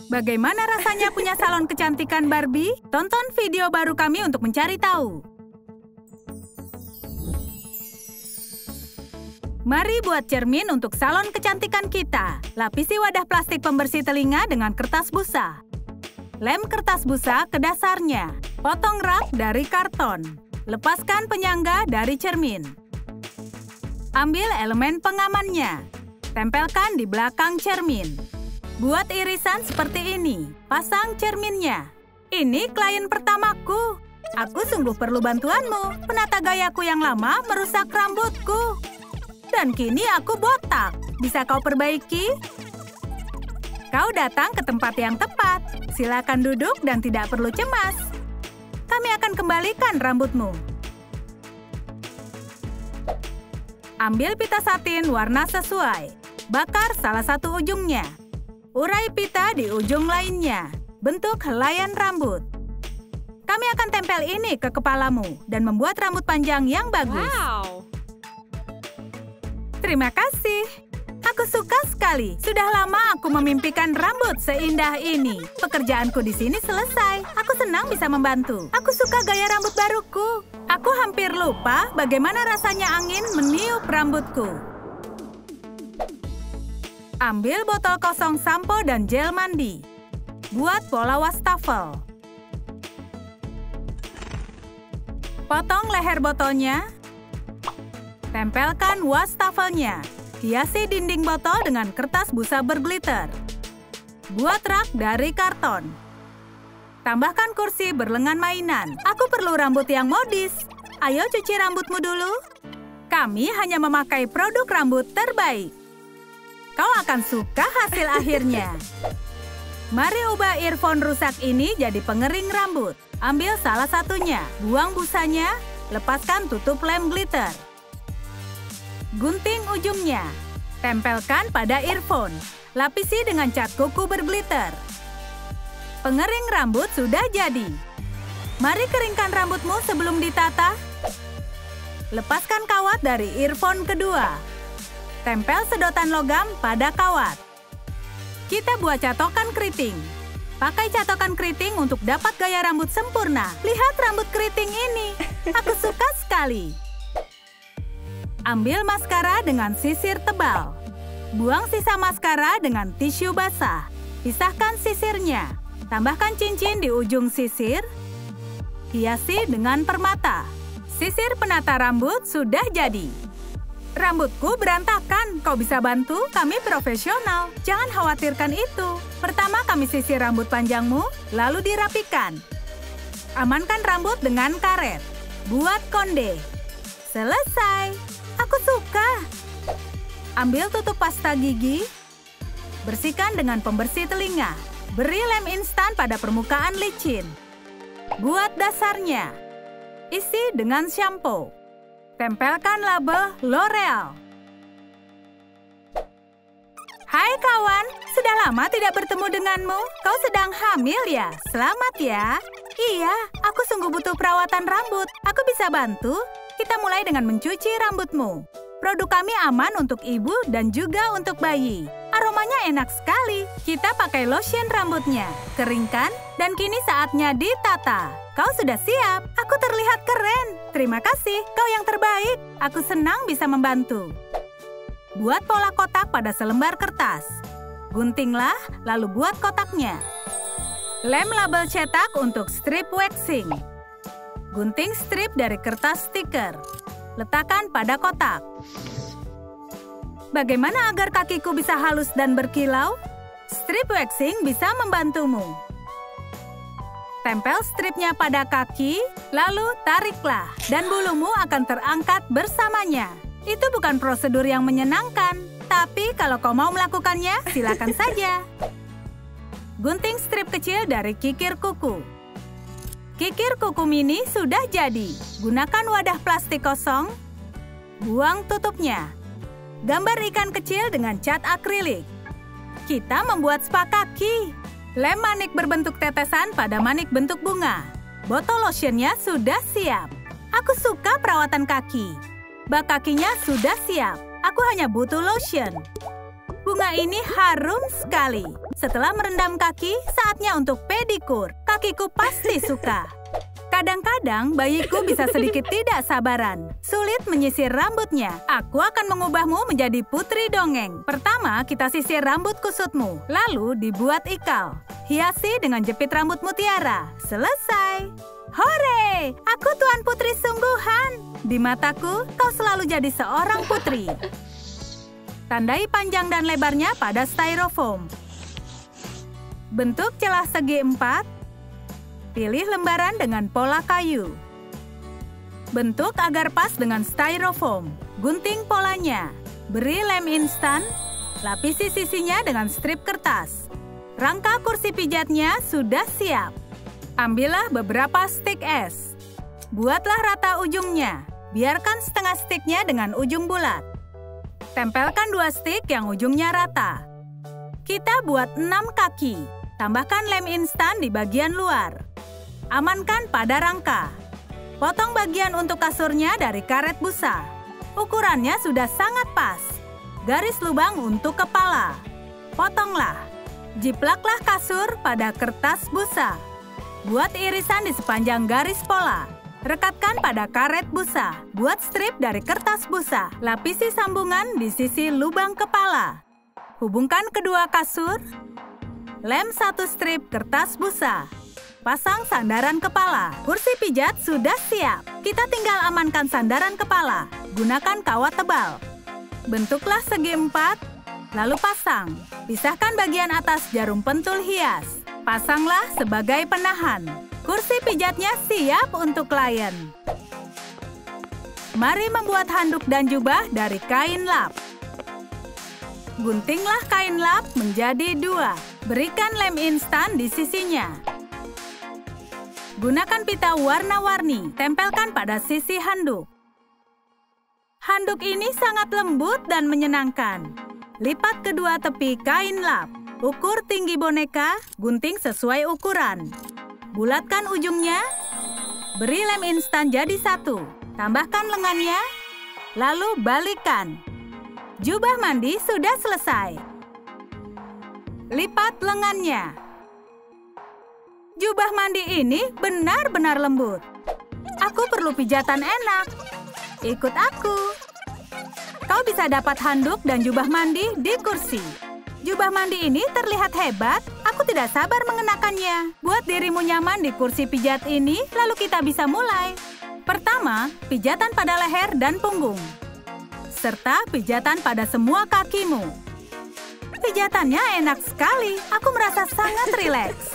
Bagaimana rasanya punya salon kecantikan Barbie? Tonton video baru kami untuk mencari tahu. Mari buat cermin untuk salon kecantikan kita. Lapisi wadah plastik pembersih telinga dengan kertas busa. Lem kertas busa ke dasarnya. Potong rak dari karton. Lepaskan penyangga dari cermin. Ambil elemen pengamannya. Tempelkan di belakang cermin. Buat irisan seperti ini. Pasang cerminnya. Ini klien pertamaku. Aku sungguh perlu bantuanmu. Penata gayaku yang lama merusak rambutku. Dan kini aku botak. Bisa kau perbaiki? Kau datang ke tempat yang tepat. Silakan duduk dan tidak perlu cemas. Kami akan kembalikan rambutmu. Ambil pita satin warna sesuai. Bakar salah satu ujungnya. Urai pita di ujung lainnya. Bentuk helaian rambut. Kami akan tempel ini ke kepalamu dan membuat rambut panjang yang bagus. Wow! Terima kasih. Aku suka sekali. Sudah lama aku memimpikan rambut seindah ini. Pekerjaanku di sini selesai. Aku senang bisa membantu. Aku suka gaya rambut baruku. Aku hampir lupa bagaimana rasanya angin meniup rambutku. Ambil botol kosong sampo dan gel mandi. Buat pola wastafel. Potong leher botolnya. Tempelkan wastafelnya. Hiasi dinding botol dengan kertas busa berglitter. Buat rak dari karton. Tambahkan kursi berlengan mainan. Aku perlu rambut yang modis. Ayo cuci rambutmu dulu. Kami hanya memakai produk rambut terbaik. Kau akan suka hasil akhirnya. Mari ubah earphone rusak ini jadi pengering rambut. Ambil salah satunya, buang busanya, lepaskan tutup lem glitter. Gunting ujungnya. Tempelkan pada earphone. Lapisi dengan cat kuku berglitter. Pengering rambut sudah jadi. Mari keringkan rambutmu sebelum ditata. Lepaskan kawat dari earphone kedua. Tempel sedotan logam pada kawat. Kita buat catokan keriting. Pakai catokan keriting untuk dapat gaya rambut sempurna. Lihat rambut keriting ini. Aku suka sekali. Ambil maskara dengan sisir tebal. Buang sisa maskara dengan tisu basah. Pisahkan sisirnya. Tambahkan cincin di ujung sisir. Hiasi dengan permata. Sisir penata rambut sudah jadi. Rambutku berantakan. Kau bisa bantu? Kami profesional. Jangan khawatirkan itu. Pertama kami sisir rambut panjangmu, lalu dirapikan. Amankan rambut dengan karet. Buat konde. Selesai. Aku suka. Ambil tutup pasta gigi. Bersihkan dengan pembersih telinga. Beri lem instan pada permukaan licin. Buat dasarnya. Isi dengan shampoo. Tempelkan label L'Oreal. Hai kawan, sudah lama tidak bertemu denganmu. Kau sedang hamil ya? Selamat ya. Iya, aku sungguh butuh perawatan rambut. Aku bisa bantu. Kita mulai dengan mencuci rambutmu. Produk kami aman untuk ibu dan juga untuk bayi. Aromanya enak sekali. Kita pakai lotion rambutnya. Keringkan, dan kini saatnya ditata. Kau sudah siap. Aku terlihat keren. Terima kasih, kau yang terbaik. Aku senang bisa membantu. Buat pola kotak pada selembar kertas. Guntinglah, lalu buat kotaknya. Lem label cetak untuk strip waxing. Gunting strip dari kertas stiker. Letakkan pada kotak. Bagaimana agar kakiku bisa halus dan berkilau? Strip waxing bisa membantumu. Tempel stripnya pada kaki, lalu tariklah, dan bulumu akan terangkat bersamanya. Itu bukan prosedur yang menyenangkan, tapi kalau kau mau melakukannya, silakan saja. Gunting strip kecil dari kikir kuku. Kikir kuku mini sudah jadi. Gunakan wadah plastik kosong. Buang tutupnya. Gambar ikan kecil dengan cat akrilik. Kita membuat spa kaki. Lem manik berbentuk tetesan pada manik bentuk bunga. Botol lotionnya sudah siap. Aku suka perawatan kaki. Bak kakinya sudah siap. Aku hanya butuh lotion. Bunga Bunga ini harum sekali. Setelah merendam kaki, saatnya untuk pedikur. Kakiku pasti suka. Kadang-kadang bayiku bisa sedikit tidak sabaran. Sulit menyisir rambutnya. Aku akan mengubahmu menjadi putri dongeng. Pertama, kita sisir rambut kusutmu. Lalu dibuat ikal. Hiasi dengan jepit rambut mutiara. Selesai. Hore! Aku Tuan Putri sungguhan. Di mataku, kau selalu jadi seorang putri. Tandai panjang dan lebarnya pada styrofoam. Bentuk celah segi 4. Pilih lembaran dengan pola kayu. Bentuk agar pas dengan styrofoam. Gunting polanya. Beri lem instan. Lapisi sisinya dengan strip kertas. Rangka kursi pijatnya sudah siap. Ambillah beberapa stik es. Buatlah rata ujungnya. Biarkan setengah stiknya dengan ujung bulat. Tempelkan 2 stik yang ujungnya rata. Kita buat 6 kaki. Tambahkan lem instan di bagian luar. Amankan pada rangka. Potong bagian untuk kasurnya dari karet busa. Ukurannya sudah sangat pas. Garis lubang untuk kepala. Potonglah. Jiplaklah kasur pada kertas busa. Buat irisan di sepanjang garis pola. Rekatkan pada karet busa. Buat strip dari kertas busa. Lapisi sambungan di sisi lubang kepala. Hubungkan kedua kasur. Lem 1 strip kertas busa. Pasang sandaran kepala. Kursi pijat sudah siap. Kita tinggal amankan sandaran kepala. Gunakan kawat tebal. Bentuklah segi 4, lalu pasang. Pisahkan bagian atas jarum pentul hias. Pasanglah sebagai penahan. Kursi pijatnya siap untuk klien. Mari membuat handuk dan jubah dari kain lap. Guntinglah kain lap menjadi 2. Berikan lem instan di sisinya. Gunakan pita warna-warni. Tempelkan pada sisi handuk. Handuk ini sangat lembut dan menyenangkan. Lipat kedua tepi kain lap. Ukur tinggi boneka, gunting sesuai ukuran. Bulatkan ujungnya. Beri lem instan jadi 1. Tambahkan lengannya. Lalu balikkan. Jubah mandi sudah selesai. Lipat lengannya. Jubah mandi ini benar-benar lembut. Aku perlu pijatan enak. Ikut aku. Kau bisa dapat handuk dan jubah mandi di kursi. Jubah mandi ini terlihat hebat. Aku tidak sabar mengenakannya. Buat dirimu nyaman di kursi pijat ini, lalu kita bisa mulai. Pertama, pijatan pada leher dan punggung. Serta pijatan pada semua kakimu. Pijatannya enak sekali. Aku merasa sangat rileks.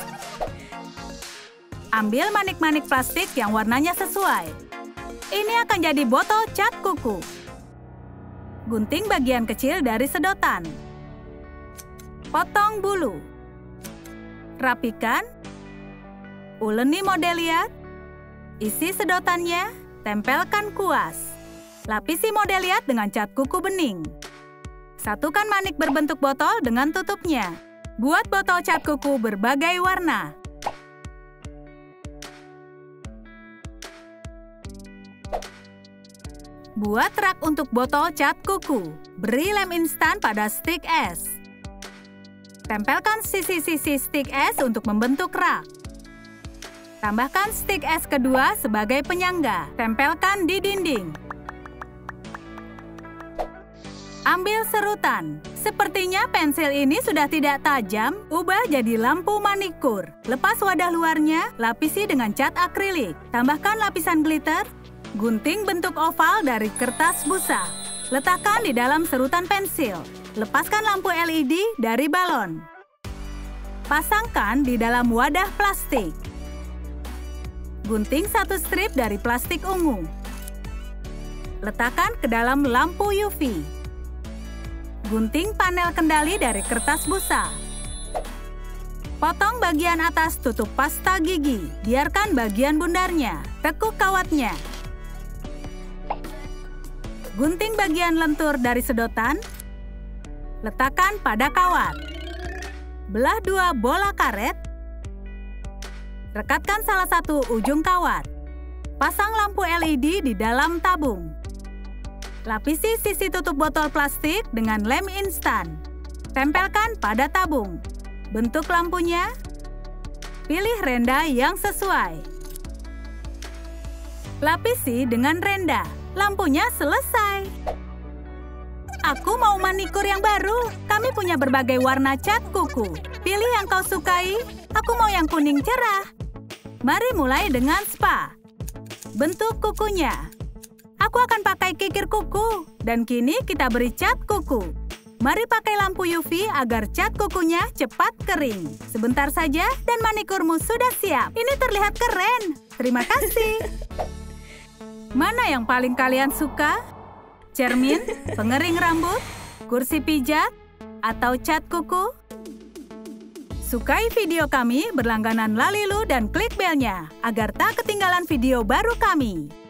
Ambil manik-manik plastik yang warnanya sesuai. Ini akan jadi botol cat kuku. Gunting bagian kecil dari sedotan. Potong bulu. Rapikan. Uleni modeliat. Isi sedotannya. Tempelkan kuas. Lapisi modeliat dengan cat kuku bening. Satukan manik berbentuk botol dengan tutupnya. Buat botol cat kuku berbagai warna. Buat rak untuk botol cat kuku. Beri lem instan pada stik es. Tempelkan sisi-sisi stik es untuk membentuk rak. Tambahkan stik es kedua sebagai penyangga. Tempelkan di dinding. Ambil serutan. Sepertinya pensil ini sudah tidak tajam. Ubah jadi lampu manikur. Lepas wadah luarnya, lapisi dengan cat akrilik. Tambahkan lapisan glitter. Gunting bentuk oval dari kertas busa. Letakkan di dalam serutan pensil. Lepaskan lampu LED dari balon. Pasangkan di dalam wadah plastik. Gunting 1 strip dari plastik ungu. Letakkan ke dalam lampu UV. Gunting panel kendali dari kertas busa. Potong bagian atas tutup pasta gigi. Biarkan bagian bundarnya. Tekuk kawatnya. Gunting bagian lentur dari sedotan. Letakkan pada kawat. Belah 2 bola karet. Rekatkan salah satu ujung kawat. Pasang lampu LED di dalam tabung. Lapisi sisi tutup botol plastik dengan lem instan. Tempelkan pada tabung. Bentuk lampunya. Pilih renda yang sesuai. Lapisi dengan renda. Lampunya selesai. Aku mau manikur yang baru. Kami punya berbagai warna cat kuku. Pilih yang kau sukai. Aku mau yang kuning cerah. Mari mulai dengan spa. Bentuk kukunya. Aku akan pakai kikir kuku. Dan kini kita beri cat kuku. Mari pakai lampu UV agar cat kukunya cepat kering. Sebentar saja dan manikurmu sudah siap. Ini terlihat keren. Terima kasih. Mana yang paling kalian suka? Cermin, pengering rambut, kursi pijat, atau cat kuku? Sukai video kami berlangganan Lalilu dan klik belnya agar tak ketinggalan video baru kami.